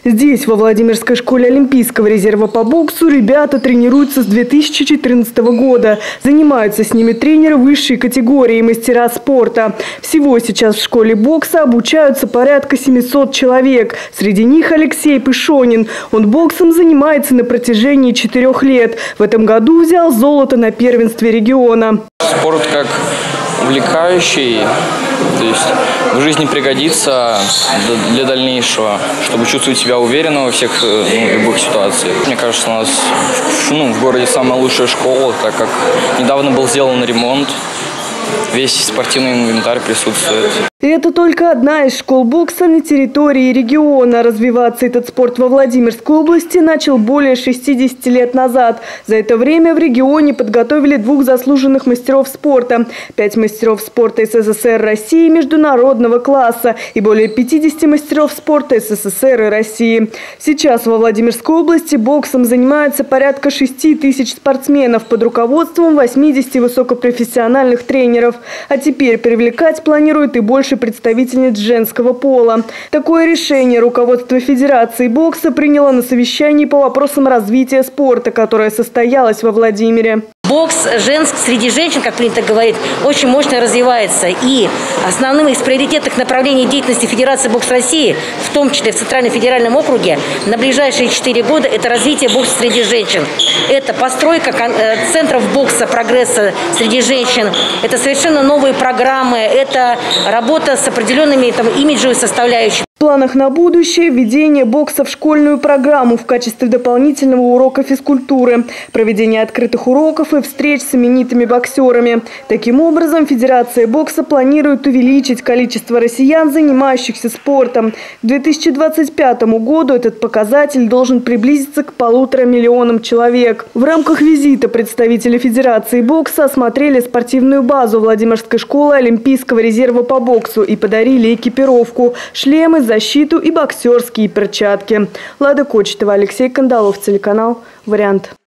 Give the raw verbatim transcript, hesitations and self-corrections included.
Здесь, во Владимирской школе Олимпийского резерва по боксу, ребята тренируются с две тысячи четырнадцатого года. Занимаются с ними тренеры высшей категории, мастера спорта. Всего сейчас в школе бокса обучаются порядка семисот человек. Среди них Алексей Пышонин. Он боксом занимается на протяжении четырех лет. В этом году взял золото на первенстве региона. Спорт как увлекающий, то есть в жизни пригодится для дальнейшего, чтобы чувствовать себя уверенно во всех ну, любых ситуациях. Мне кажется, у нас ну, в городе самая лучшая школа, так как недавно был сделан ремонт, весь спортивный инвентарь присутствует. И это только одна из школ бокса на территории региона. Развиваться этот спорт во Владимирской области начал более шестидесяти лет назад. За это время в регионе подготовили двух заслуженных мастеров спорта, пять мастеров спорта СССР России международного класса и более пятидесяти мастеров спорта СССР и России. Сейчас во Владимирской области боксом занимается порядка шести тысяч спортсменов под руководством восьмидесяти высокопрофессиональных тренеров. А теперь привлекать планируют и больше представительниц женского пола. Такое решение руководство Федерации бокса приняло на совещании по вопросам развития спорта, которое состоялось во Владимире. Бокс женский среди женщин, как принято говорить, очень мощно развивается. И основным из приоритетных направлений деятельности Федерации бокс России, в том числе в Центральном федеральном округе, на ближайшие четыре года это развитие бокса среди женщин. Это постройка центров бокса прогресса среди женщин. Это совершенно новые программы. Это работа с определенными там, имиджевыми составляющими. В планах на будущее – введение бокса в школьную программу в качестве дополнительного урока физкультуры, проведение открытых уроков и встреч с именитыми боксерами. Таким образом, Федерация бокса планирует увеличить количество россиян, занимающихся спортом. К две тысячи двадцать пятому году этот показатель должен приблизиться к полутора миллионам человек. В рамках визита представители Федерации бокса осмотрели спортивную базу Владимирской школы Олимпийского резерва по боксу и подарили экипировку – шлемы, защиту и боксерские перчатки. Лада Кочетова, Алексей Кандалов, телеканал «Вариант».